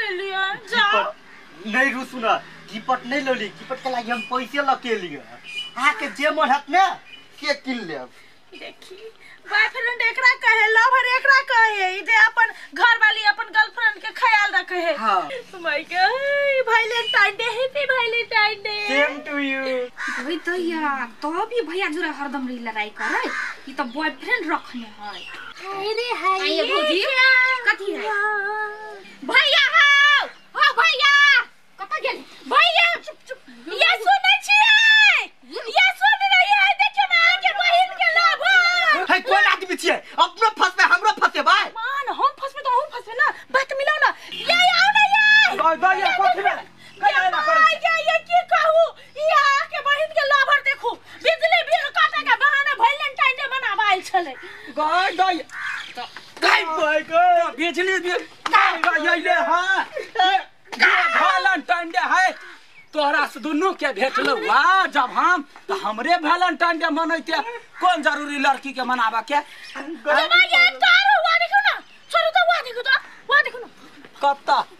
ले लिया जाओ नहीं रुसुना गिफ्ट नहीं लोली गिफ्ट के लागि हम पैसे लके लियो आके जे मन हत ना के किन लेब देखी बॉयफ्रेंड एकरा कहे लवर एकरा कहे ई दे अपन घर वाली अपन गर्लफ्रेंड के ख्याल रखे है हां my god Valentine Day happy Valentine Day same to you वही तो यार तो भी भैया जुरा हरदम री लड़ाई करे ई तो बॉयफ्रेंड रखने है हाय रे हाय ये भौजी कथी है भैया हो भैया कत गेल भैया चुप चुप ये सुनै छियै ये सुन रही है देखियो ना आगे बहिन के लवर है कोन आदमी छियै अपनो फसबे हमरो फसबे भाई मान हम फसबे तो हम फसबे ना बात मिलाओ ना ये आओ ना ये भाई ये कथि में कया ना करे ये की कहू ये आके बहिन के लवर देखू बिजली बिल काटे के बहाने वैलेंटाइन डे मनावाइल छले गाय गाय गाय भाई गाय बिजली बिल गाय ये हां वैलेंटाइन डे है तोहरा से दोनों के भेटलो वाह जब हम तो हमरे वैलेंटाइन डे मनैते कौन जरूरी लड़की के मनावा के जब ये कार हुआ देखो ना छोड़ो तो हुआ देखो ना कत्ता